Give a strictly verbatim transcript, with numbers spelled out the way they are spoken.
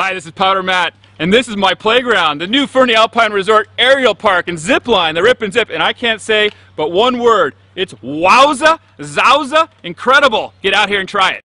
Hi, this is Powder Matt, and this is my playground, the new Fernie Alpine Resort aerial park and zip line, the Rip and Zip, and I can't say but one word. It's wowza, zowza, incredible. Get out here and try it.